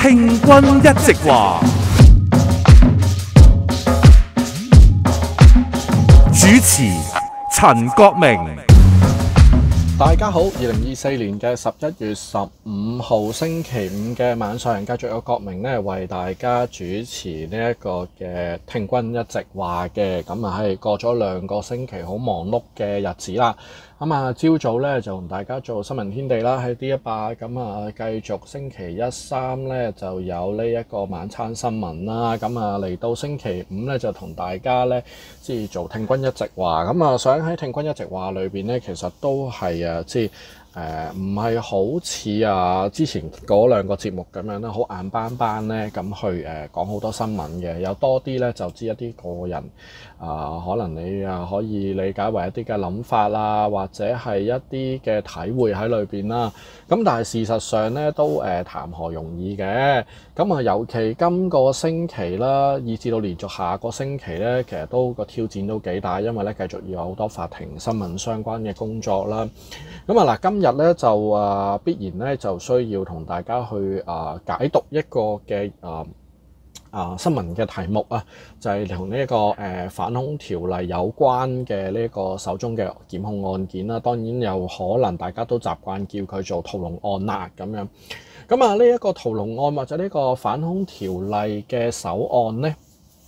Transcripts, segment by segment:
聽君一席話，主持陳國明。 大家好，2024年嘅11月15號星期五嘅晚上，繼續有國明咧為大家主持呢一個嘅聽君一席話嘅。咁啊係過咗2個星期好忙碌嘅日子啦。咁啊朝早咧就同大家做新聞天地啦，喺 D100。咁啊繼續星期一3咧就有呢一個晚餐新聞啦。咁啊嚟到星期5咧就同大家咧即係做聽君一席話。咁啊想喺聽君一席話裏邊咧，其實都係即係唔係好似之前嗰2個節目咁樣啦，好硬邦邦咧咁去講好多新聞嘅，有多啲咧就知一啲個人可能你可以理解為一啲嘅諗法啦，或者係一啲嘅體會喺裏邊啦。咁但係事實上咧都談何容易嘅。咁啊尤其今個星期啦，以至到連續下個星期咧，其實都個挑戰都幾大，因為咧繼續要有好多法庭新聞相關嘅工作啦。咁嗱，今日咧就必然咧就需要同大家去解讀一個嘅新聞嘅題目啊，就係同呢一個反恐條例有關嘅呢個首宗嘅檢控案件啦。當然有可能大家都習慣叫佢做屠龍案啦咁樣。咁啊呢一個屠龍案或者呢個反恐條例嘅首案咧，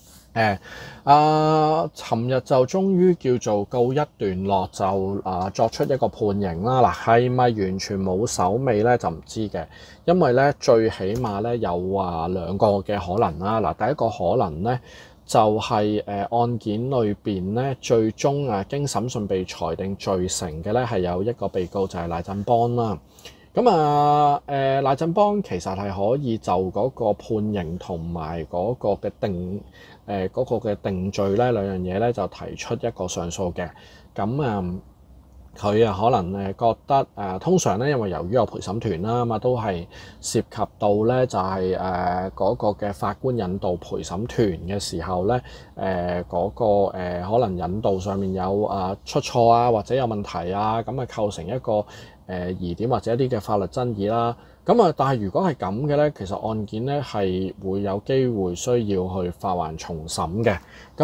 尋日就終於叫做告一段落，就作出一個判刑啦。嗱，係咪完全冇手尾咧？就唔知嘅，因為咧最起碼咧有2個嘅可能啦。嗱，第一個可能咧就係案件裏邊咧最終經審訊被裁定罪成嘅咧係有一個被告就係賴振邦啦。咁賴振邦其實係可以就嗰個判刑同埋嗰個嘅定罪咧兩樣嘢咧就提出一個上訴嘅。咁佢可能覺得通常咧因為由於有陪審團啦嘛，都係涉及到咧就係嗰個嘅法官引導陪審團嘅時候咧嗰個可能引導上面有出錯或者有問題咁構成一個疑點或者一啲嘅法律爭議啦。咁但係如果係咁嘅咧，其實案件咧係會有機會需要去發還重審嘅。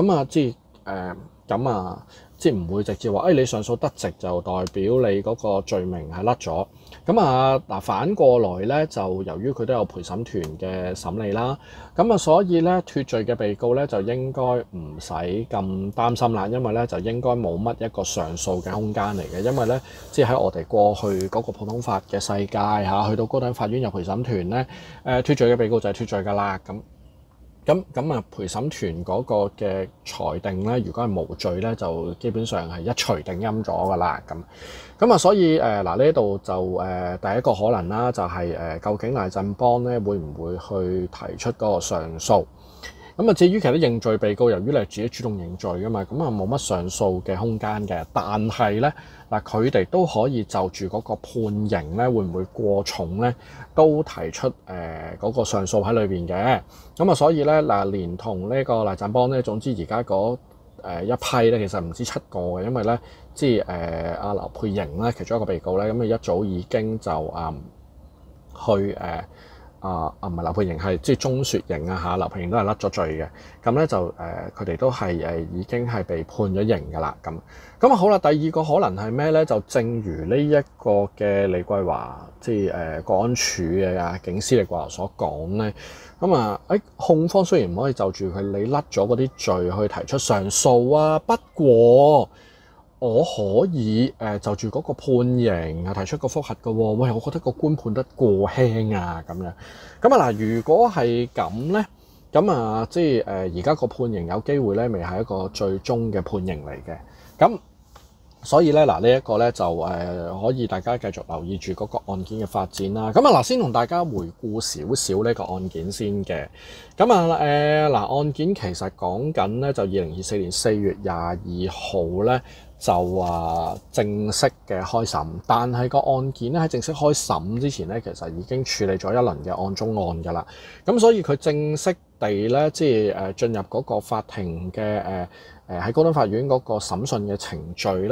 即係唔會直接話你上訴得直就代表你嗰個罪名係甩咗。咁反過來咧，就由於佢都有陪審團嘅審理啦，所以咧脫罪嘅被告咧就應該唔使咁擔心啦，因為咧就應該冇乜一個上訴嘅空間嚟嘅，因為咧即係喺我哋過去嗰個普通法嘅世界去到高等法院有陪審團咧，脫罪嘅被告就係脫罪㗎啦。咁陪審團嗰個嘅裁定咧，如果係無罪咧，就基本上係一錘定音咗噶啦。所以呢度就第一個可能啦，就係究竟賴振邦咧會唔會去提出嗰個上訴？至於其他認罪被告，由於你係自己主動認罪噶嘛，冇乜上訴嘅空間嘅。但係咧佢哋都可以就住嗰個判刑咧，會唔會過重咧，都提出嗰個上訴喺裏邊嘅。所以咧連同呢個賴振邦咧，總之而家嗰一批咧，其實唔止7個嘅，因為咧即係阿劉佩瑩咧，其中一個被告咧，咁一早已經就去唔係劉佩瑩，係即係鍾雪瑩劉佩瑩都係甩咗罪嘅。咁咧就佢哋都係已經係被判咗刑㗎啦。咁好啦，第二個可能係咩咧？就正如呢一個嘅李桂華即係國安處嘅警司李桂華所講咧，控方雖然唔可以就住你甩咗嗰啲罪去提出上訴不過我可以就住嗰個判刑提出個覆核嘅喎。喂，我覺得個官判得過輕咁樣。如果係咁咧，即係而家個判刑有機會咧，未係一個最終嘅判刑嚟嘅。所以咧呢一個咧就可以大家繼續留意住嗰個案件嘅發展啦。先同大家回顧少少呢個案件先嘅。案件其實講緊咧就2024年4月22號咧就正式嘅開審，但係個案件咧喺正式開審之前咧，其實已經處理咗一輪嘅案中案㗎啦。所以佢正式地咧即係進入嗰個法庭嘅喺高等法院嗰個審訊嘅程序咧，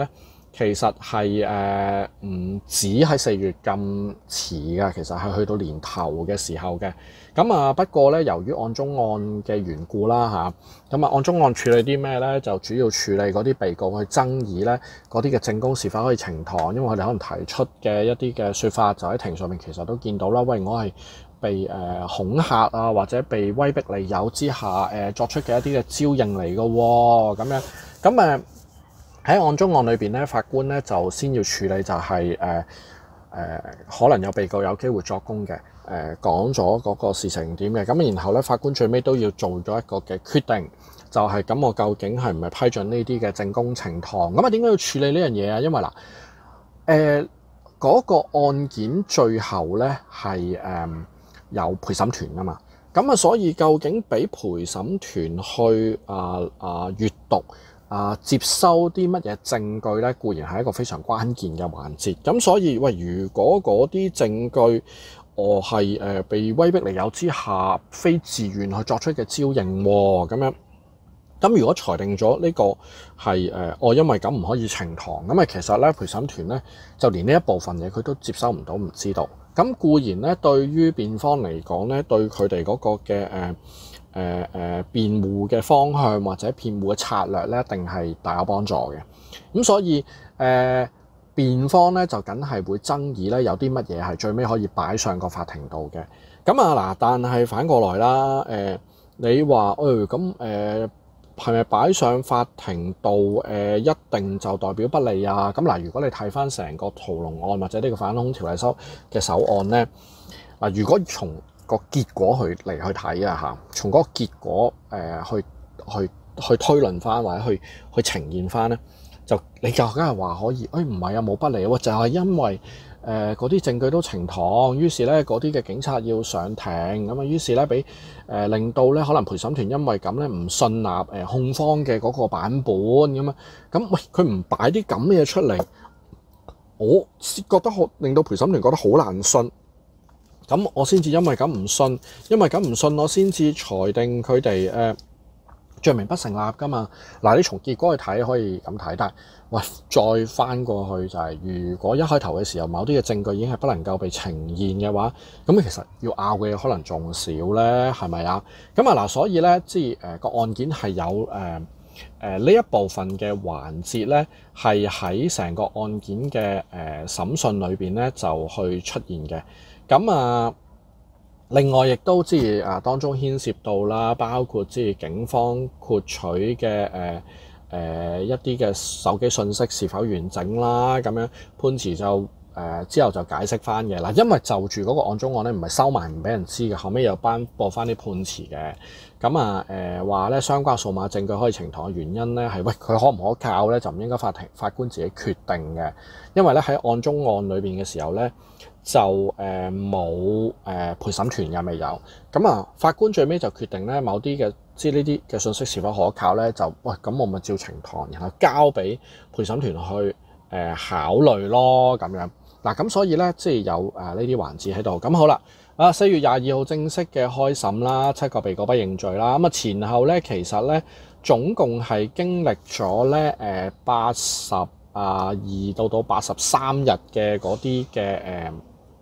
其實係唔止喺4月咁遲㗎，其實係去到年頭嘅時候嘅。咁啊不過咧，由於案中案嘅緣故啦嚇，咁啊案中案處理啲咩咧？就主要處理嗰啲被告去爭議咧嗰啲嘅證供是否可以呈堂，因為佢哋可能提出嘅一啲嘅説法就喺庭上面其實都見到啦。喂，我係被恐嚇啊，或者被威逼利誘之下作出嘅一啲嘅招認嚟嘅喎，咁樣咁喺案中案裏邊咧，法官咧就先要處理就係可能有被告有機會作供嘅，講咗嗰個事情點嘅，咁然後咧法官最尾都要做咗一個嘅決定，就係咁我究竟係唔係批准呢啲嘅證供呈堂？咁啊點解要處理呢樣嘢啊？因為嗱嗰個案件最後咧係有陪審團㗎嘛，咁啊所以究竟俾陪審團去閱讀接收啲乜嘢證據咧，固然係一個非常關鍵嘅環節。咁所以喂，如果嗰啲證據我係被威逼利誘之下非自願去作出嘅招認喎，咁樣咁如果裁定咗呢個係我因為咁唔可以呈堂，咁其實咧陪審團咧就連呢一部分嘢佢都接收唔到，唔知道。咁固然咧對於辯方嚟講咧，對佢哋嗰個嘅辯護嘅方向或者辯護嘅策略咧，一定係大有幫助嘅。咁所以辯方咧就梗係會爭議咧，有啲乜嘢係最尾可以擺上個法庭度嘅。咁嗱，但係反過來啦，你話係咪擺上法庭度一定就代表不利啊？咁嗱，如果你睇翻成個屠龍案或者呢個反恐條例嘅首案咧，嗱，如果從個結果去睇啊嚇，從嗰個結果去推論翻或者去呈現翻咧，就你就梗係話可以，唔係啊，冇不利喎，就係因為嗰啲證據都呈堂，於是咧嗰啲嘅警察要上庭，咁啊於是咧俾令到咧可能陪審團因為咁咧唔信納控方嘅嗰個版本咁啊，咁喂佢唔擺啲咁嘅嘢出嚟，我覺得令到陪審團覺得好難信。咁我先至因為咁唔信，我先至裁定佢哋罪名不成立㗎嘛。嗱，你從結果去睇可以咁睇，但係喂再翻過去就係，如果一開頭嘅時候某啲嘅證據已經係不能夠被呈現嘅話，咁其實要拗嘅可能仲少咧，係咪啊？咁嗱，所以咧即係個案件係有呢一部分嘅環節咧，係喺成個案件嘅審訊裏邊咧就去出現嘅。咁另外亦都即係當中牽涉到啦，包括即係警方獲取嘅一啲嘅手機信息是否完整啦，咁樣判詞就之後就解釋翻嘅嗱，因為就住嗰個案中案咧，唔係收埋唔俾人知嘅，後尾又播翻啲判詞嘅。咁話咧相關數碼證據可以呈堂嘅原因咧係喂佢可唔可靠咧，就唔應該法官自己決定嘅，因為咧喺案中案裏邊嘅時候咧就冇陪審團又未有，咁法官最尾就決定咧某啲嘅即係呢啲嘅信息是否可靠咧，就喂咁我咪照呈堂，然後交俾陪審團去考慮咯，咁樣嗱，咁所以咧即係有呢啲環節喺度。咁好啦，4月22號正式嘅開審啦，7個被告不認罪啦。咁前後咧其實咧總共係經歷咗咧82到83日嘅嗰啲嘅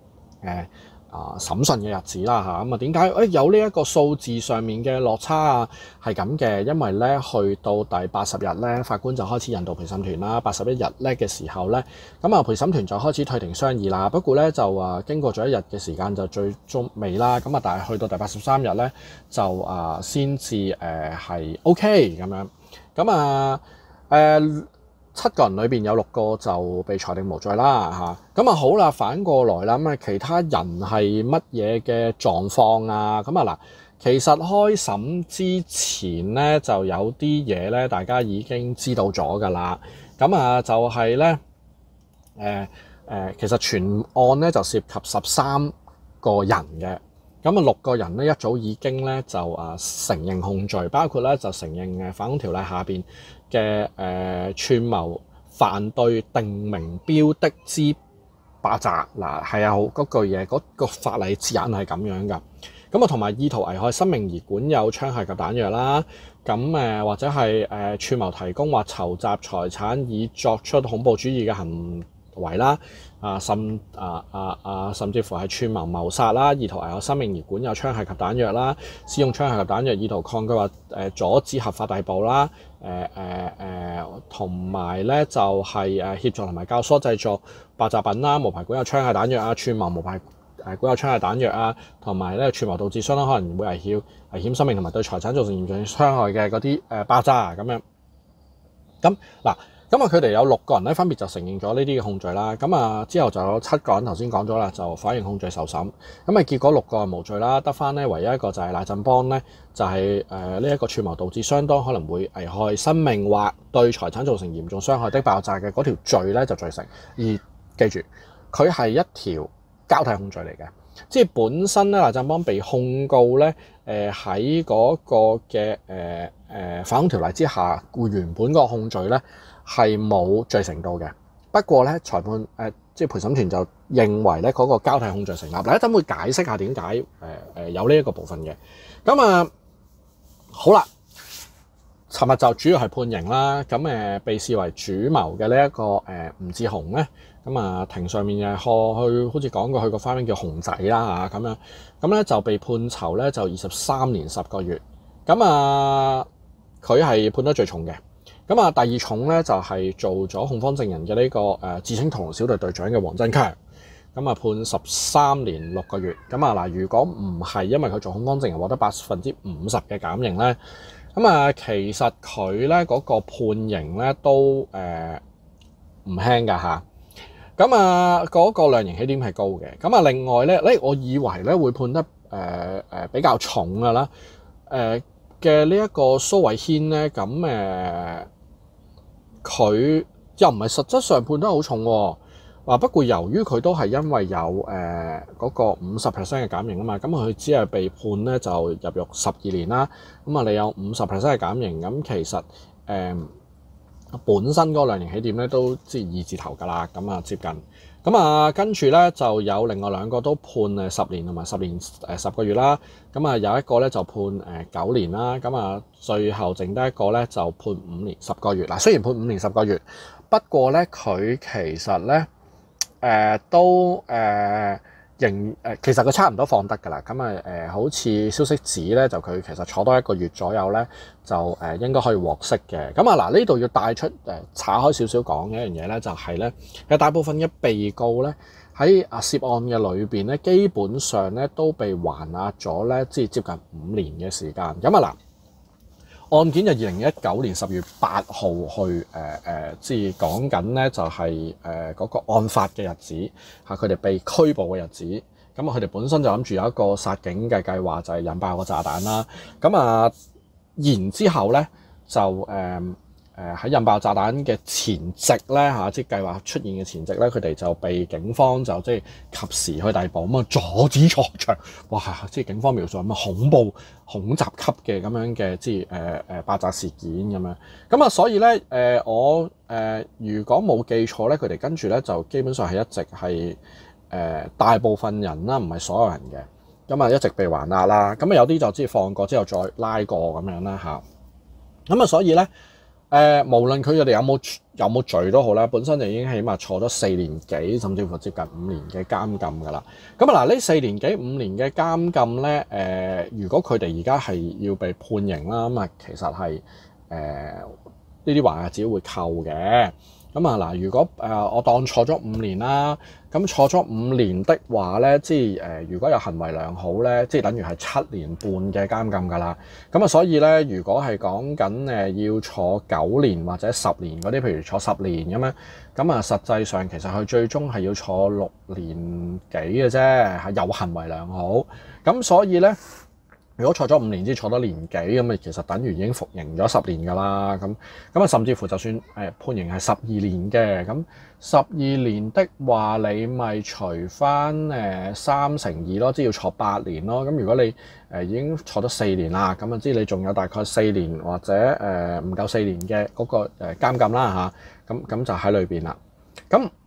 審訊嘅日子啦嚇。咁點解有呢一個數字上面嘅落差啊？係咁嘅，因為咧去到第80日咧，法官就開始引導陪審團啦。81日咧嘅時候咧，咁陪審團就開始退庭商議啦。不過咧就經過咗一日嘅時間就最終未啦。咁但係去到第83日咧就先至係 OK 咁樣。咁7個人裏邊有6個就被裁定無罪啦嚇。咁好啦，反過來啦，咁其他人係乜嘢嘅狀況啊？咁嗱，其實開審之前咧就有啲嘢咧，大家已經知道咗㗎啦。咁就係咧其實全案咧就涉及13個人嘅。咁6個人咧一早已經咧就承認控罪，包括咧就承認反恐條例下邊嘅串謀犯對定名標的之霸詐嗱，係啊，嗰句嘢嗰個法例字眼係咁樣噶。 咁啊同埋意圖危害生命而管有槍械及彈藥啦。咁或者係串謀提供或籌集財產以作出恐怖主義嘅行為啦，甚至乎係串謀謀殺啦，意圖危害生命而管有槍械及彈藥啦，使用槍械及彈藥意圖抗拒或阻止合法逮捕啦，同埋咧就係協助同埋教唆製作爆炸品啦，無牌管有槍械彈藥啊，串謀無牌管有槍械彈藥啊，同埋咧串謀導致相當可能會危險生命同埋對財產造成嚴重傷害嘅嗰啲爆炸啊咁樣。咁嗱。咁佢哋有6個人咧，分別就承認咗呢啲嘅控罪啦。咁之後就有7個人，頭先講咗啦，就否認控罪受審。咁結果6個係無罪啦，得翻咧唯一一個就係賴振邦咧，就係呢一個串謀導致相當可能會危害生命或對財產造成嚴重傷害的爆炸嘅嗰條罪咧就罪成。而記住，佢係一條交替控罪嚟嘅，即係本身咧賴振邦被控告咧，喺嗰個嘅反恐條例之下，原本個控罪咧係冇罪成度嘅。不過咧裁判即係陪審團就認為咧嗰個交替控罪成立。嗱，一陣會解釋下點解有呢一個部分嘅。咁好啦，尋日就主要係判刑啦。咁被視為主謀嘅呢一個吳志雄咧，咁庭上面去好似講過佢個花名叫熊仔啦嚇咁樣。咁咧就被判囚咧就23年10個月。咁佢係判得最重嘅。咁第二重咧就係做咗控方證人嘅呢個自稱屠龍小隊隊長嘅黃振強，咁判13年6個月。咁如果唔係因為佢做控方證人獲得50%嘅減刑咧，咁其實佢咧嗰個判刑咧都唔輕㗎嚇。咁嗰個量刑起點係高嘅。另外咧，我以為咧會判得比較重㗎啦。嘅呢一個蘇偉軒咧，佢又唔係實質上判得好重喎。不過由於佢都係因為有嗰個50% 嘅減刑啊嘛，咁佢只係被判咧就入獄12年啦。你有50% 嘅減刑，咁其實本身嗰個量刑起點咧都即係2字頭㗎啦，接近。跟住咧就有另外2個都判10年同埋10年10個月啦。有一個咧就判9年啦。最後剩低一個咧就判5年10個月。嗱，雖然判5年10個月，不過咧佢其實咧其實佢差唔多放得㗎啦。好似消息指咧，就佢其實坐多1個月左右咧，就應該可以獲釋嘅。嗱，呢度要帶出岔開少少講嘅一樣嘢咧，就係咧，其實大部分嘅被告咧喺涉案嘅裏邊咧，基本上咧都被還押咗咧，即係接近5年嘅時間。嗱，案件就2019年10月8號去即係講緊咧，就係嗰個案發嘅日子嚇，佢哋被拘捕嘅日子。佢哋本身就諗住有一個殺警嘅計劃，就係引爆個炸彈啦。然之後咧就喺引爆炸彈嘅前夕咧嚇，即係計劃出現嘅前夕咧，佢哋就被警方就即係及時去逮捕，阻止錯場。哇！即係警方描述咁恐怖恐襲級嘅咁樣嘅即係爆炸事件咁樣。所以咧我如果冇記錯咧，佢哋跟住咧就基本上係一直係大部分人啦，唔係所有人嘅，一直被還押啦。有啲就即係放過之後再拉過咁樣啦嚇。所以咧無論佢哋有冇罪都好啦，本身就已經起碼坐咗4年幾，甚至乎接近5年嘅監禁㗎啦。嗱，呢4年幾5年嘅監禁咧，如果佢哋而家係要被判刑啦，其實係呢啲還押只會扣嘅。嗱，如果我當坐咗5年啦，咁坐咗5年的話咧，即係如果有行為良好咧，即係等於係7年半嘅監禁㗎啦。所以咧，如果係講緊要坐9年或者10年嗰啲，譬如坐10年咁樣，實際上其實佢最終係要坐6年幾嘅啫，係有行為良好。所以咧，如果坐咗5年，即係坐咗年幾咁其實等於已經服刑咗10年㗎啦。甚至乎就算判刑係12年嘅，咁12年的話，你咪除翻3乘2咯，即係要坐8年咯。如果你已經坐咗4年啦，即係你仲有大概4年或者唔夠4年嘅嗰個監禁啦嚇，咁就喺裏邊啦。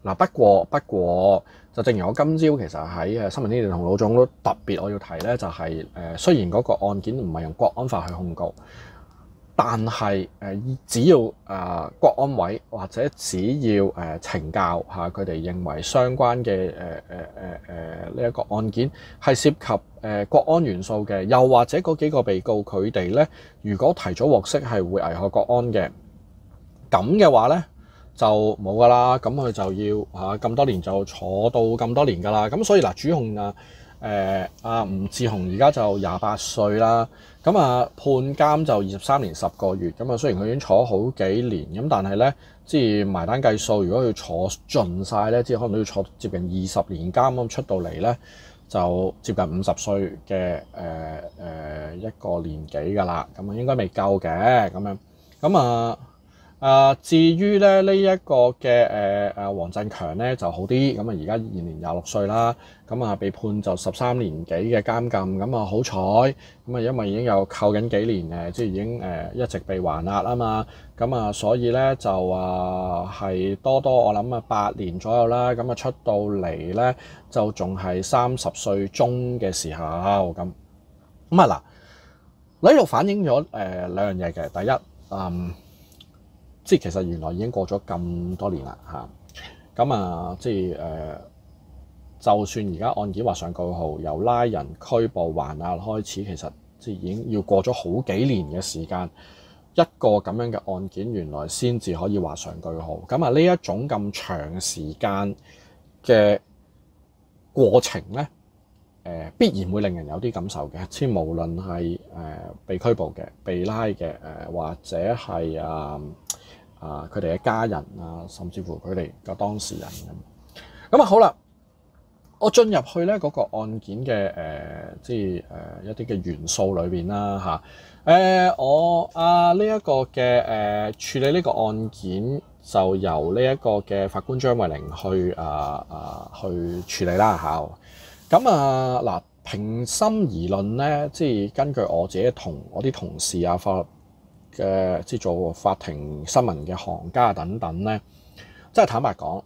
嗱，不過就正如我今朝其實喺新聞天地同老總都特別我要提咧，就係雖然嗰個案件唔係用國安法去控告，但係只要國安委或者只要懲教嚇佢哋認為相關嘅呢一個案件係涉及國安元素嘅，又或者嗰幾個被告佢哋咧，如果提早獲釋係會危害國安嘅，咁嘅話咧，就冇噶啦，咁佢就要咁多年就坐到咁多年噶啦。咁所以嗱，主控吳志雄而家就28歲啦，咁判監就23年10個月。咁雖然佢已經坐咗好幾年，咁但係咧，即係埋單計數，如果要坐盡晒咧，即係可能都要坐接近20年監咁出到嚟咧，就接近50歲嘅一個年紀噶啦。咁應該未夠嘅咁樣。咁至於咧呢一個嘅黃振強咧就好啲，咁而家現年26歲啦，咁被判就13年幾嘅監禁，咁好彩，咁因為已經有扣緊幾年即係已經一直被還押啊嘛，咁所以咧就係多我諗8年左右啦，咁出到嚟咧就仲係30歲中嘅時候咁嗱，呢度反映咗兩樣嘢嘅，第一即係其實原來已經過咗咁多年啦嚇，咁即係就算而家案件畫上句號，由拉人拘捕還押開始，其實即係已經要過咗好幾年嘅時間，一個咁樣嘅案件原來先至可以畫上句號。咁呢一種咁長時間嘅過程咧，必然會令人有啲感受嘅，即係無論係被拘捕嘅、被拉嘅或者係佢哋嘅家人甚至乎佢哋嘅當事人咁。好啦，我進入去咧嗰個案件嘅即係一啲嘅元素裏邊啦嚇。我呢一個嘅處理呢個案件就由呢一個嘅法官張慧玲去處理啦嚇。咁嗱，平心而論咧，即係根據我自己我啲同事法律嘅即係做法庭新聞嘅行家等等咧，即係坦白講，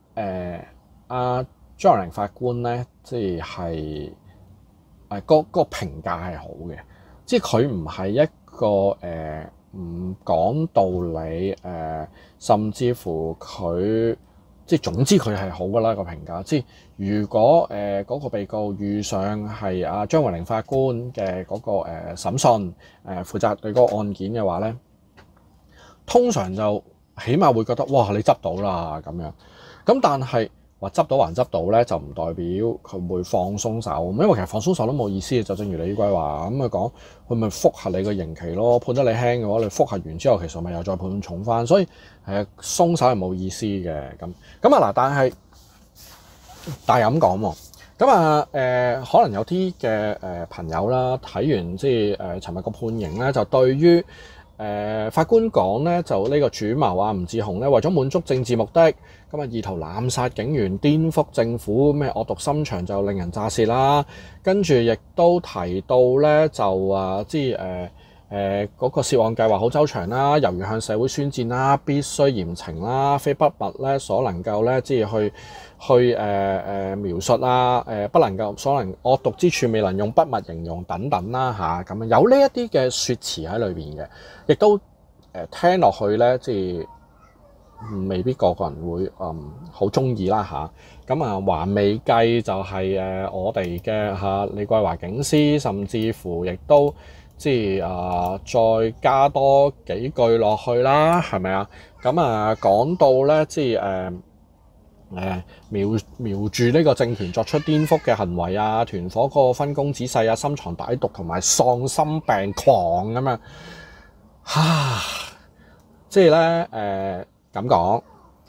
張慧玲法官咧，即係個評價係好嘅，即係佢唔係一個唔講道理甚至乎佢即係總之佢係好㗎啦個評價。即係如果嗰個被告遇上係張慧玲法官嘅嗰個審訊負責對嗰個案件嘅話咧，通常就起碼會覺得哇你執到啦咁樣。咁但係話執到還執到咧，就唔代表佢會放鬆手，因為其實放鬆手都冇意思嘅。就正如李貴話咁講，佢咪覆核你個刑期咯，判得你輕嘅話，你覆核完之後，其實咪又再判重翻，所以鬆手係冇意思嘅咁。嗱，但係咁講喎，可能有啲嘅朋友啦，睇完即係尋日個判刑咧，就對於法官講咧，就呢個主謀吳志雄咧，為咗滿足政治目的，意圖濫殺警員、顛覆政府，咩惡毒心腸就令人咋舌啦。跟住亦都提到咧，就即係嗰個涉案計劃好周詳啦，猶如向社會宣戰啦，必須嚴懲啦，非筆墨咧所能夠咧，即係去描述啦，不能夠所能惡毒之處未能用筆墨形容等等啦咁有呢一啲嘅説詞喺裏邊嘅，亦都聽落去咧，即係未必個人會好中意啦還未計就係我哋嘅李桂華警司，甚至乎亦都即係再加多幾句落去啦，係咪啊？講到咧，即係瞄住呢個政權作出顛覆嘅行為團伙嗰個分工仔細深藏歹毒同埋喪心病狂咁樣即係咧咁講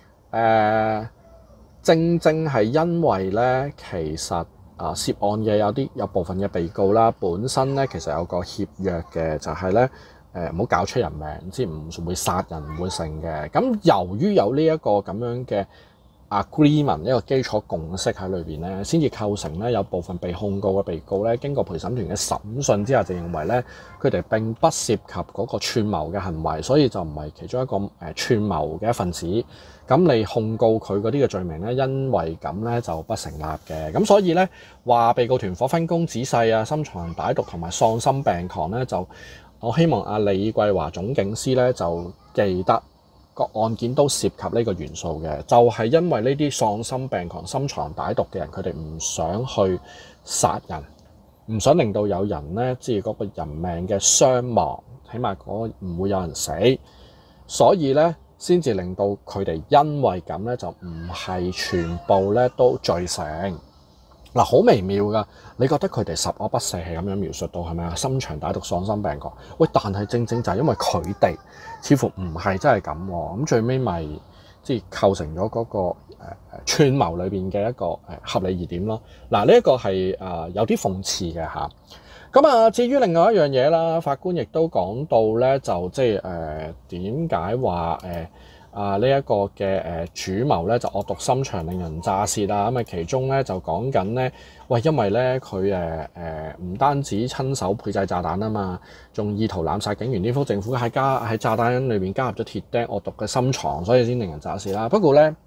正係因為咧，其實涉案嘅有部分嘅被告啦，本身咧其實有個協約嘅，就係咧唔好搞出人命，即係唔會殺人唔會成嘅。咁由於有呢一個咁樣嘅 agreement 一個基礎共識喺裏邊咧，先至構成咧有部分被控告嘅被告咧，經過陪審團嘅審訊之下，就認為咧佢哋並不涉及嗰個串謀嘅行為，所以就唔係其中一個串謀嘅一份子。咁你控告佢嗰啲嘅罪名咧，因為咁咧就不成立嘅。咁所以咧話被告團伙分工仔細啊、心藏歹毒同埋喪心病狂咧，就我希望阿李桂華總警司咧就記得。個案件都涉及呢個元素嘅，就係因為呢啲喪心病狂、心藏歹毒嘅人，佢哋唔想去殺人，唔想令到有人咧，即係嗰個人命嘅傷亡，起碼嗰唔會有人死，所以咧先至令到佢哋因為咁咧就唔係全部咧都罪成。嗱，好微妙㗎，你覺得佢哋十惡不赦係咁樣描述到係咪啊？心腸歹毒、喪心病狂，喂！但係正正就係因為佢哋似乎唔係真係咁喎，咁最尾咪即係構成咗嗰個串謀裏邊嘅一個合理疑點咯。嗱，呢一個係有啲諷刺嘅嚇。咁啊，至於另外一樣嘢啦，法官亦都講到咧，就即係點解話呢一個嘅主謀咧就惡毒心腸，令人咋舌啊！咁啊，其中咧就講緊咧，喂，因為咧佢唔單止親手配製炸彈啊嘛，仲意圖濫殺警員，顛覆政府，喺炸彈裏邊加入咗鐵釘，惡毒嘅心腸，所以先令人咋舌啦。不過咧，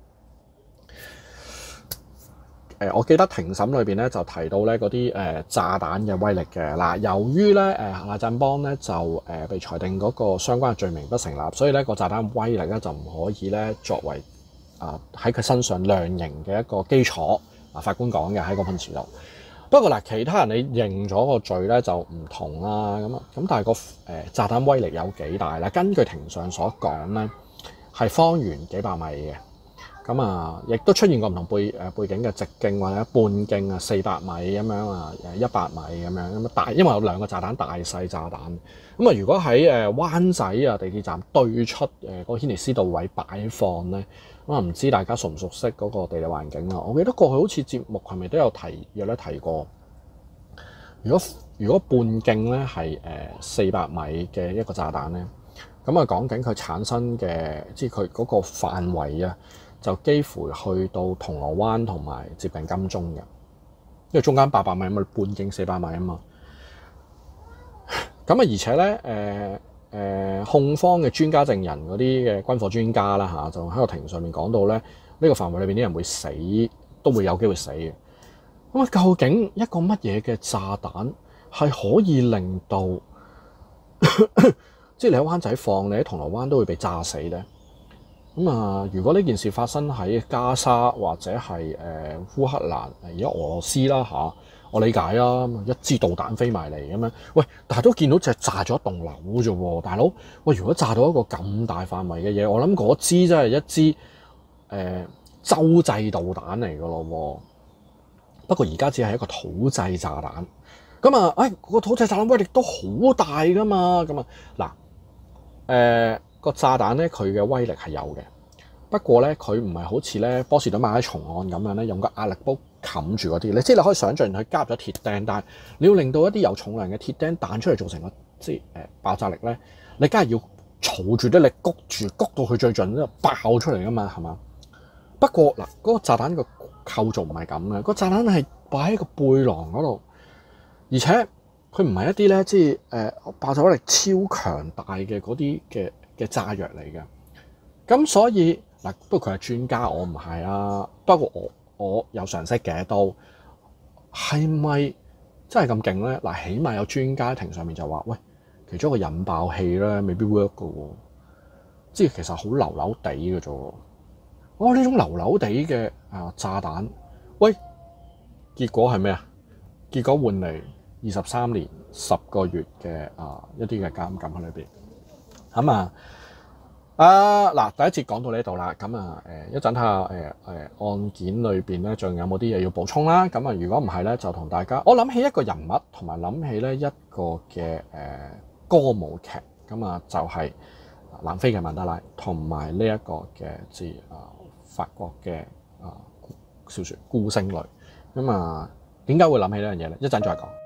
我記得庭審裏邊咧就提到咧嗰啲炸彈嘅威力嘅嗱，由於咧賴振邦咧就被裁定嗰個相關嘅罪名不成立，所以咧個炸彈威力咧就唔可以咧作為喺佢身上量刑嘅一個基礎。法官講嘅喺個判詞度。不過嗱，其他人你認咗個罪咧就唔同啦。咁但係個炸彈威力有幾大咧？根據庭上所講咧，係方圓幾百米嘅。咁啊，亦都出現過唔同背景嘅直徑或者半徑啊，400米咁樣啊，100米咁樣咁大，因為有兩個炸彈，大細炸彈。咁啊，如果喺灣仔啊地鐵站對出個軒尼詩道位擺放咧，咁啊唔知大家熟唔熟悉嗰個地理環境啊？我記得過去好似節目係咪都有提過？如果半徑咧係400米嘅一個炸彈咧，咁啊講緊佢產生嘅，即係佢嗰個範圍啊，就幾乎去到銅鑼灣同埋接近金鐘嘅，因為中間800米嘛，半徑400米啊嘛。咁啊，而且咧控方嘅專家證人嗰啲嘅軍火專家啦嚇，就喺個庭上面講到咧，呢個範圍裏邊啲人會死，都會有機會死嘅。咁啊，究竟一個乜嘢嘅炸彈係可以令到即係你喺灣仔放，你喺銅鑼灣都會被炸死咧？咁啊，如果呢件事發生喺加沙或者係烏克蘭，而家俄羅斯啦嚇，我理解啊，一支導彈飛埋嚟咁樣，喂，但係都見到隻炸咗一棟樓啫喎，大佬，喂，如果炸到一個咁大範圍嘅嘢，我諗嗰支真係一支洲際導彈嚟噶咯喎。不過而家只係一個土製炸彈，咁啊，個土製炸彈威力都好大噶嘛，咁啊嗱，個炸彈咧，佢嘅威力係有嘅，不過咧佢唔係好似咧波士頓馬拉松案咁樣咧，用個壓力煲冚住嗰啲咧，即係你可以想象佢加入咗鐵釘，但係你要令到一啲有重量嘅鐵釘彈出嚟造成個即係爆炸力咧，你梗係要儲住啲力谷住，谷到佢最盡咧爆出嚟噶嘛，係嘛？不過嗱，嗰個炸彈個構造唔係咁嘅，個炸彈係擺喺個背囊嗰度，而且佢唔係一啲咧，即係爆炸力超強大嘅嗰啲嘅炸藥嚟嘅。咁所以嗱，不過佢係專家，我唔係啊。不過我有常識嘅，都係咪真係咁勁咧？嗱，起碼有專家庭上面就話，喂，其中一個引爆器咧，未必 work 嘅喎，即係其實好流流地嘅啫喎。呢種流流地嘅炸彈，喂，結果係咩啊？結果換嚟23年10個月嘅一啲嘅監禁喺裏邊。咁嗱，第一節講到呢度啦。咁一陣睇下案件裏邊咧，仲有冇啲嘢要補充啦？咁如果唔係咧，就同大家，我諗起一個人物，同埋諗起咧一個嘅歌舞劇。咁就係南非嘅曼德拉，同埋呢一個嘅法國嘅小説《孤星淚》。咁點解會諗起呢樣嘢咧？一陣再講。